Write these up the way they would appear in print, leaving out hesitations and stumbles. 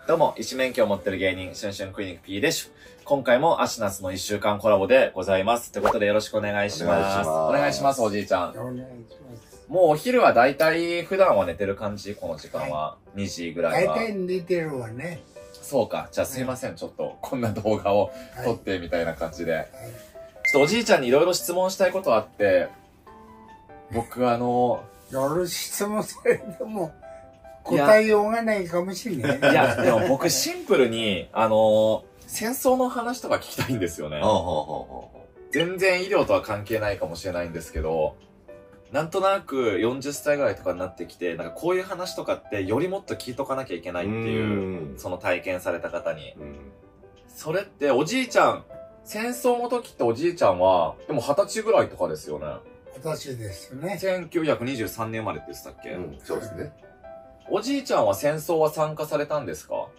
どうも、医師免許を持ってる芸人、シュンシュンクリニック P です。今回もアシナスの1週間コラボでございます。ということでよろしくお願いします。お願いします、おじいちゃん。 お願いします。 もうお昼はだいたい普段は寝てる感じ？この時間は。2時ぐらいは。 大体寝てるわね。 そうか。じゃあすいません、ちょっとこんな動画を撮ってみたいな感じで。ちょっとおじいちゃんにいろいろ質問したいことあって、僕いろいろ質問されても答えようがないかもしれない。 いや、でも僕シンプルに、戦争の話とか聞きたいんですよね。全然医療とは関係ないかもしれないんですけど、なんとなく40歳ぐらいとかになってきて、なんかこういう話とかってよりもっと聞いとかなきゃいけないっていう、その体験された方に。それっておじいちゃん、戦争の時っておじいちゃんは、でも20歳ぐらいとかですよね。 20歳ですよね。 1923年生まれって言ってたっけ？ そうですね。 おじいちゃんは戦争は参加されたんですか？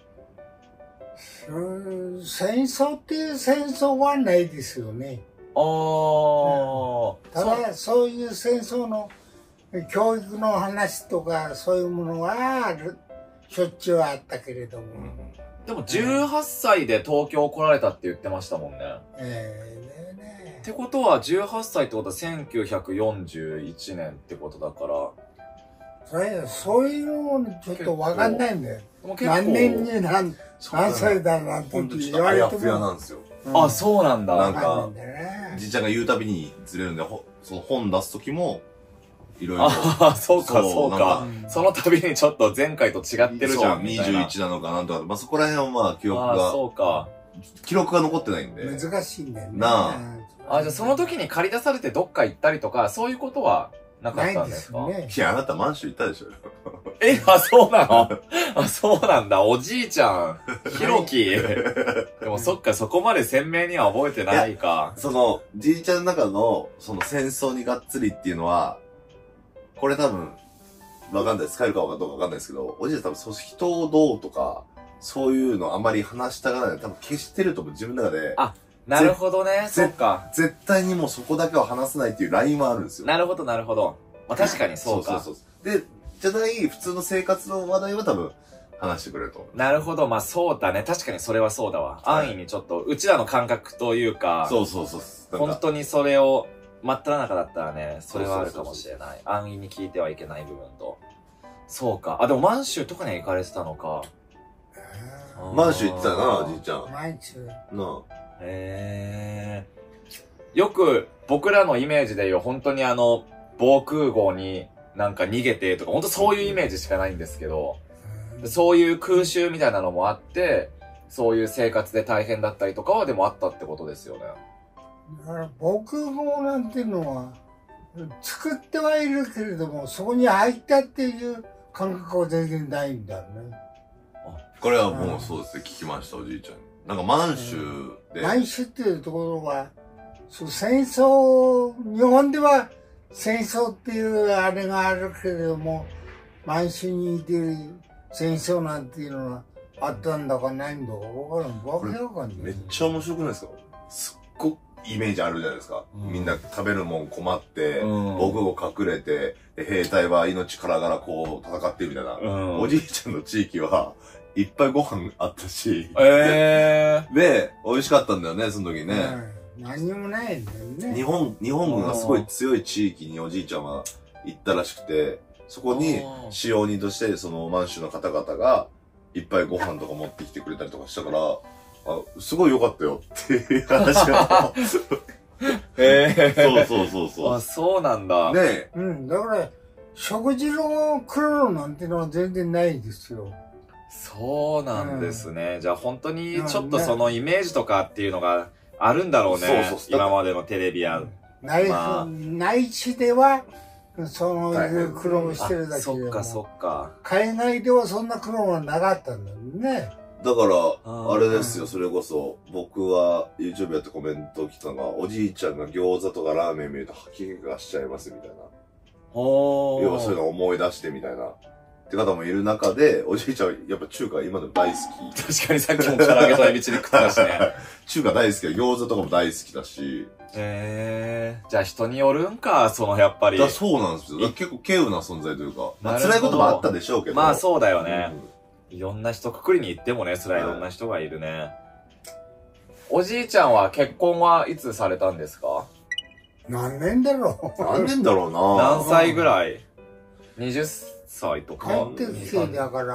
戦争っていう戦争はないですよね。ただそういう戦争の教育の話とかそういうものはしょっちゅうあったけれども。 でも18歳で東京来られたって言ってましたもんね。ってことは18歳ってことは1941年ってことだから。 そういうのちょっとわかんないんだよ。何年に何歳だなんて言われても。 なんですよ。 あ、そうなんだ。 なんか、じいちゃんが言うたびにずれるんで、その本出すときも、いろいろ。 ああ、そうか、そうか。その度にちょっと前回と違ってるじゃん。 21なのかなんとか。まあ、そこら辺はまあ、記憶が。 そうか。 記録が残ってないんで。 難しいんだよね。 なあ。あ、じゃあその時に借り出されてどっか行ったりとか、そういうことはなかったんですか？ いや、あなた満州行ったでしょ。 あ、そうなの？あ、そうなんだ。おじいちゃん。ひろき。でもそっか、そこまで鮮明には覚えてないか。 じいちゃんの中の、戦争にがっつりっていうのは、これ多分、わかんない。使えるかどうかわかんないですけど、おじいちゃん多分、人をどうとか、そういうのあまり話したがらない。多分消してると思う、自分の中で。 あ、なるほどね。そっか。 絶対にもうそこだけは話さないっていうラインもあるんですよ。 なるほど、なるほど。まあ確かにそうか。 そう。で、じゃない普通の生活の話題は多分話してくれると思う。 なるほど。まあそうだね。確かにそれはそうだわ。安易にちょっと、うちらの感覚というか。 そう。 本当にそれを、真っ只中だったらね、それはあるかもしれない。安易に聞いてはいけない部分と。そうか。あ、でも満州とかに行かれてたのか。 満州行ってたな、じいちゃん。 満州。 なあ。よく、僕らのイメージで言う、本当に防空壕になんか逃げてとか、本当そういうイメージしかないんですけど、そういう空襲みたいなのもあって、そういう生活で大変だったりとかはでもあったってことですよね。 だから防空壕なんていうのは、作ってはいるけれども、そこに入ったっていう感覚は全然ないんだよね。 これはもうそうですね、聞きました、おじいちゃんに。なんか満州で。 満州っていうところは、戦争、日本では戦争っていうあれがあるけれども、満州にいてる戦争なんていうのはあったんだかないんだかわからん。 めっちゃ面白くないですか？すっごくイメージあるじゃないですか。みんな食べるもん困って、防空壕隠れて、兵隊は命からがらこう戦ってるみたいな。おじいちゃんの地域はいっぱいご飯あったし。で、美味しかったんだよね、その時ね。 何にもないんだよね。 日本軍がすごい強い地域におじいちゃんは行ったらしくて、そこに使用人としてその満州の方々がいっぱいご飯とか持ってきてくれたりとかしたから、すごい良かったよっていう話が。そう。 あ、そうなんだ。 ねえ。だから、食事の苦労なんてのは全然ないですよ。 そうなんですね。じゃあ本当にちょっとそのイメージとかっていうのがあるんだろうね。今までのテレビや。 内地では、そういう苦労してるだけでも。 そっか。 海外ではそんな苦労はなかったんだよね。 だから、あれですよ、それこそ、僕は YouTube やってコメント来たのが、おじいちゃんが餃子とかラーメン見ると吐き気がしちゃいますみたいな。要はそういうのを思い出してみたいな。って方もいる中で、おじいちゃんやっぱ中華今でも大好き。 確かにさっきも唐揚げとエビチリ食ってたしね。 中華大好きだ、餃子とかも大好きだし。 じゃあ人によるんか、やっぱり。 そうなんですよ。結構稀有な存在というか、辛いこともあったでしょうけど。 まあそうだよね。 いろんな人くくりに行ってもね、それはいろんな人がいるね。おじいちゃんは結婚はいつされたんですか？ 何年だろう。 何年だろうな。 何歳ぐらい？ 20 歳とか？ 帰ってきてだから。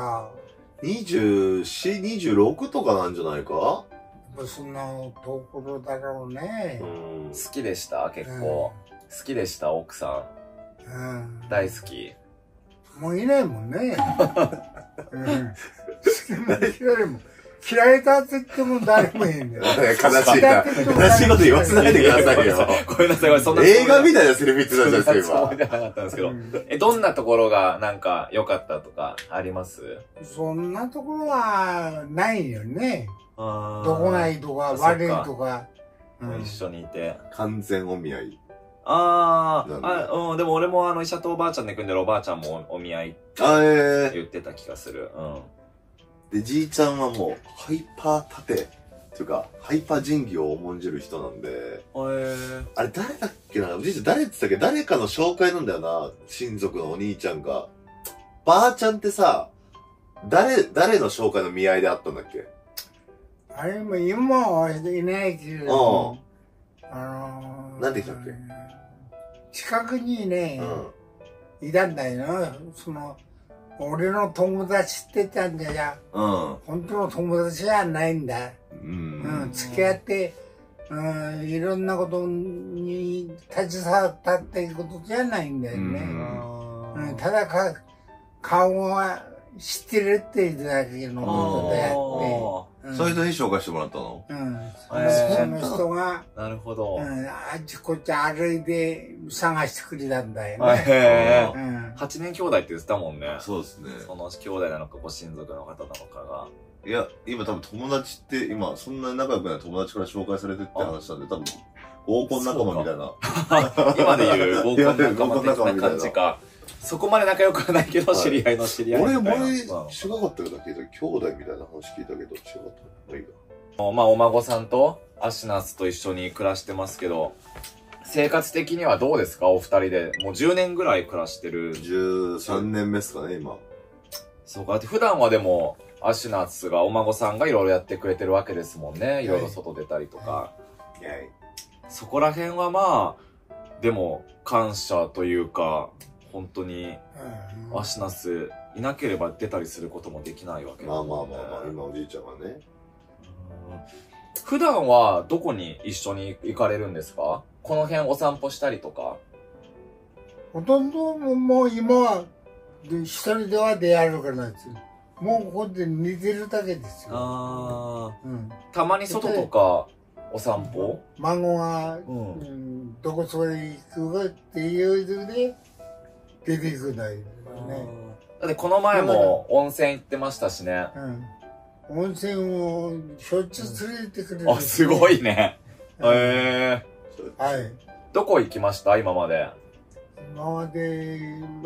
24、26とかなんじゃないか？ そんなところだろうね。 好きでした結構。好きでした奥さん。大好き。 もういないもんね。好きも嫌いも。嫌われたって言っても誰もいいんだよ。 悲しいな。悲しいこと言わせないでくださいよ。 ごめんなさい、そんな。 映画みたいなセリフ言ってたじゃないですか、今。 そうじゃなかったんですけど。どんなところがなんか良かったとかあります？ そんなところはないよね。どこないとか悪いとか。 一緒にいて。 完全お見合い。 でも俺も医者とおばあちゃんで組んでるおばあちゃんもお見合いって言ってた気がする。 で、じいちゃんはもう、ハイパー盾っていうか、ハイパー仁義を重んじる人なんで、あれ誰だっけな、おじいちゃん誰って言ったっけ、誰かの紹介なんだよな、親族のお兄ちゃんが。ばあちゃんってさ、誰の紹介の見合いであったんだっけ？ あれも今はいないけれど、 なんで来たっけ？ 近くにね、いたんだよな、俺の友達って言ったんじゃ、本当の友達じゃないんだ。付き合って、いろんなことに携わったっていうことじゃないんだよね。ただ顔は知ってるっていうだけのことであって。 そういう人に紹介してもらったの？ その人が、 なるほど。 あっちこっち歩いて探してくれたんだよね。 8年兄弟って言ってたもんね。 そうですね。 その兄弟なのかご親族の方なのかが。 いや、今多分友達って、今そんなに仲良くない友達から紹介されてって話なんで、多分合コン仲間みたいな。 今で言う合コン仲間的な感じか。そこまで仲良くはないけど、知り合いの知り合い。 俺前、違かったよだけど、兄弟みたいな話聞いたけど、違った。まあいいか。 まあ、お孫さんとアシナスと一緒に暮らしてますけど、生活的にはどうですかお二人で。もう10年ぐらい暮らしてる。 13年目ですかね、今。 そうか。普段はでも、アシナスがお孫さんがいろいろやってくれてるわけですもんね。いろいろ外出たりとか。そこら辺はまあ、でも、感謝というか、本当に、アシナスいなければ出たりすることもできないわけだもんね。 まあ、今おじいちゃんはね。 普段はどこに一緒に行かれるんですか？この辺お散歩したりとか。 ほとんどもう今は一人では出歩かないですよ。もうここで寝てるだけですよ。 たまに外とかお散歩？ 孫が、どこそれ行くかっていうので出ていくんだよね。 だってこの前も温泉行ってましたしね。 温泉をしょっちゅう連れてくれる、 あ、すごいね。 はい。 どこ行きました今まで？ 今まで、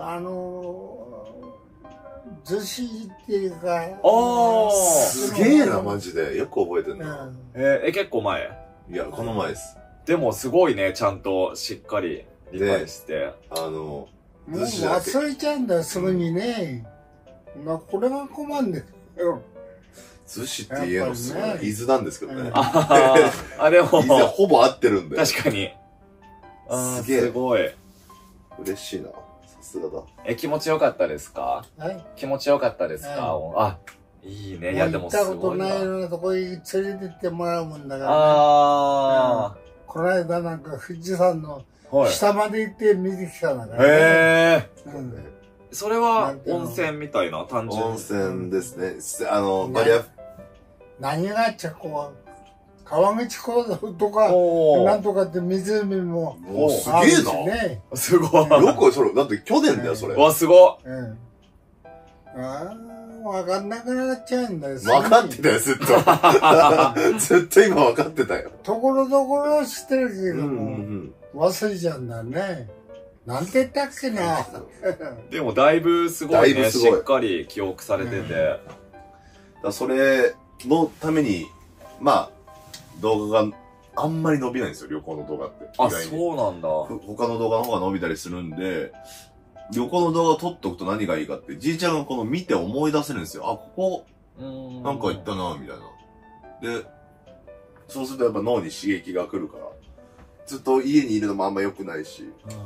逗子っていうか。 すげえな、マジで。よく覚えてんな。 結構前？ いや、この前です。 でもすごいね、ちゃんとしっかり理解して。 もう忘れちゃうんだよ、すぐにね。これが困るんだよ。 逗子って家の伊豆なんですけどね。 でも。 伊豆ほぼ合ってるんで。 確かに。すげえ。すごい。 嬉しいな。さすがだ。 気持ちよかったですか？気持ちよかったですか？あ、いいね。いや、でもすごいな。 行ったことないようなとこに連れてってもらうもんだからね。この間なんか富士山の下まで行って見てきたんだからね。 それは温泉みたいな単純温泉ですね。 何があっちゃこう、川口湖とか、なんとかって湖もあるしね。 すごい。 よくそれ、だって去年だよ、それ。 わ、すごい。 わかんなくなっちゃうんだよ。 わかってたよ、ずっと。ずっと今わかってたよ。 ところどころは知ってるけども、忘れちゃうんだね。なんて言ったっけな。 でもだいぶすごいね。しっかり記憶されてて。 それのために、まあ、動画があんまり伸びないんですよ、旅行の動画って。 あ、そうなんだ。 他の動画の方が伸びたりするんで、 横の動画を撮っとくと何がいいかって、じいちゃんがこの見て思い出せるんですよ。あ、ここ、なんか行ったな、みたいな。で、そうするとやっぱ脳に刺激が来るから、ずっと家にいるのもあんま良くないし。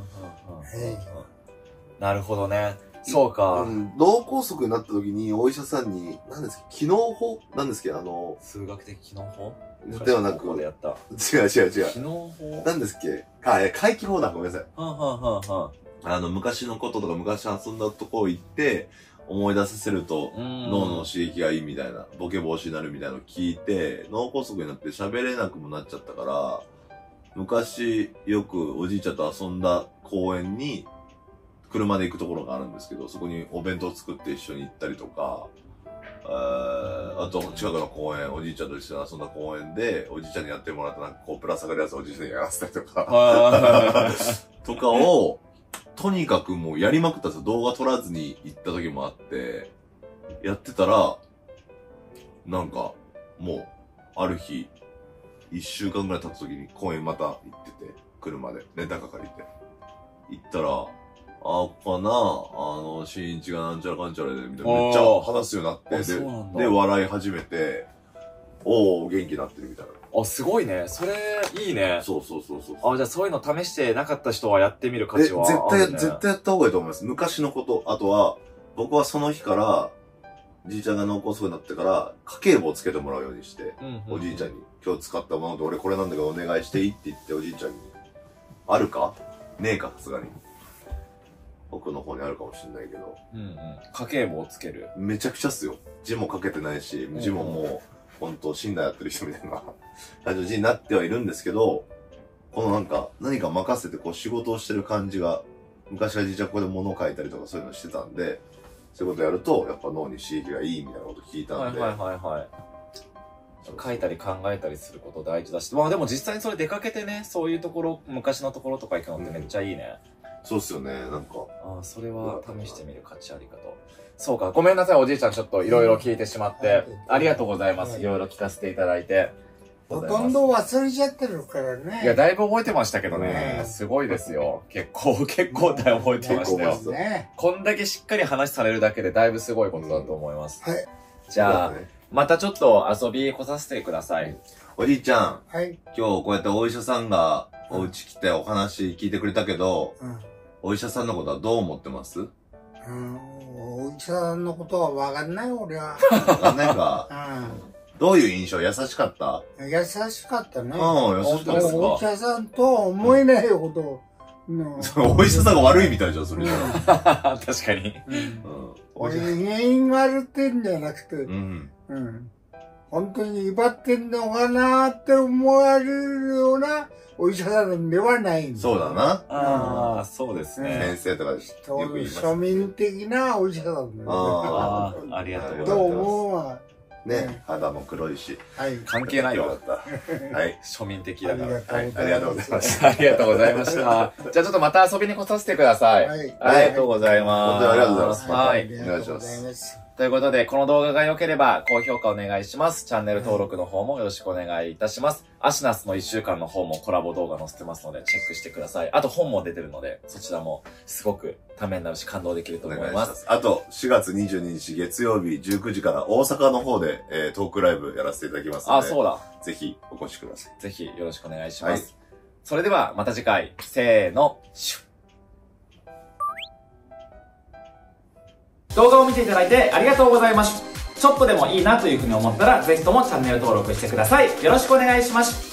なるほどね。そうか。 脳梗塞になった時にお医者さんに、何ですか、機能法なんですけど、 数学的機能法ではなく、違う。 機能法何ですっけ、回帰法だ、ごめんなさい。昔のこととか昔遊んだとこ行って、思い出させると脳の刺激がいいみたいな、ボケ防止になるみたいなのを聞いて、脳梗塞になって喋れなくもなっちゃったから、昔よくおじいちゃんと遊んだ公園に車で行くところがあるんですけど、そこにお弁当作って一緒に行ったりとか、あと近くの公園、おじいちゃんと一緒に遊んだ公園で、おじいちゃんにやってもらったなんかこう、ぶら下がるやつをおじいちゃんにやらせたりとか、とかを、とにかくもうやりまくったんですよ。動画撮らずに行った時もあって、やってたら、なんか、もう、ある日、1週間ぐらい経った時に公園また行ってて、車で、レンタカー借りて。行ったら、新一がなんちゃらかんちゃらで、みたいな、めっちゃ話すようになって、で、笑い始めて、元気になってるみたいな。 あ、すごいね。それ、いいね。 そう。 じゃあそういうの試してなかった人はやってみる価値はあるね。 絶対やった方がいいと思います。昔のこと。あとは、僕はその日から、じいちゃんが脳梗塞になってから、家計簿をつけてもらうようにして、おじいちゃんに、今日使ったもので俺これなんだけどお願いしていいって言っておじいちゃんに、あるかねえか、さすがに。奥の方にあるかもしれないけど。 家計簿をつける。 めちゃくちゃっすよ。字も書けてないし、字ももう、ほんと、信頼やってる人みたいな感じになってはいるんですけど、このなんか、何か任せてこう仕事をしてる感じが、昔はじいちゃんここで物を書いたりとかそういうのしてたんで、そういうことやると、やっぱ脳に刺激がいいみたいなこと聞いたんで。 書いたり考えたりすること大事だし、まあでも実際にそれ出かけてね、そういうところ、昔のところとか行くのってめっちゃいいね。 そうっすよね、なんか。 それは試してみる価値ありかと。そうか、ごめんなさい、おじいちゃん、ちょっといろいろ聞いてしまって。ありがとうございます。いろいろ聞かせていただいて。 ほとんど忘れちゃってるからね。 いや、だいぶ覚えてましたけどね。すごいですよ。結構覚えてましたよ。こんだけしっかり話されるだけでだいぶすごいことだと思います。 はい。 じゃあ、またちょっと遊び来させてください。 おじいちゃん。 はい。 今日こうやってお医者さんがお家来てお話聞いてくれたけど、お医者さんのことはどう思ってます？ お医者さんのことはわかんない、俺は。 わかんないか。どういう印象？優しかった？ 優しかったね。 優しかった。 お医者さんとは思えないほど。 お医者さんが悪いみたいじゃん、それじゃ。 確かに。 原因があるってんじゃなくて、本当に威張ってんのかなって思われるようなお医者さんではないんだ。 そうだな。 そうですね。 先生とかよく言います。 庶民的なお医者さんだよ。ありがとうございます。 と思うわ。 ね、肌も黒いし。 はい。関係ないわ。 はい。 庶民的だから。 ありがとうございました。 ありがとうございました。じゃあちょっとまた遊びに来させてください。はい。ありがとうございます。 本当にありがとうございます。 はい。 お願いします。 ということで、この動画が良ければ高評価お願いします。チャンネル登録の方もよろしくお願いいたします。アシナスの1週間の方もコラボ動画載せてますのでチェックしてください。あと本も出てるので、そちらもすごくためになるし感動できると思います。 あと、4月22日月曜日19時から大阪の方で、トークライブやらせていただきますので。 そうだ。 ぜひお越しください。 ぜひよろしくお願いします。それではまた次回、せーの、シュッ。動画を見ていただいてありがとうございます。ちょっとでもいいなというふうに思ったら、ぜひともチャンネル登録してください。よろしくお願いします。